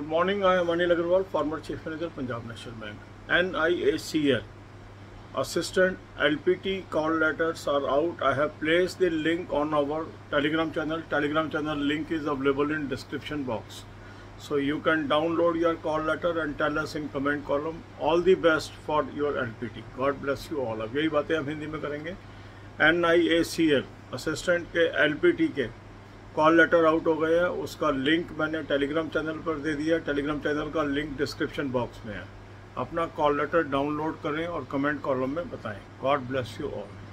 Good morning. I am Anil Agarwal, former Chief Manager, Punjab National Bank. NIACL Assistant LPT call letters are out. I have placed the link on our Telegram channel. Telegram channel link is available in description box. So you can download your call letter and tell us in comment column. All the best for your LPT. God bless you all. अब यही बातें हम हिंदी में करेंगे. NIACL assistant के LPT के call letter out हो गए हैं. उसका लिंक मैंने टेलीग्राम चैनल पर दे दिया. टेलीग्राम चैनल का लिंक डिस्क्रिप्शन बॉक्स में है. अपना कॉल लेटर डाउनलोड करें और कमेंट कॉलम में बताएं. God bless you all.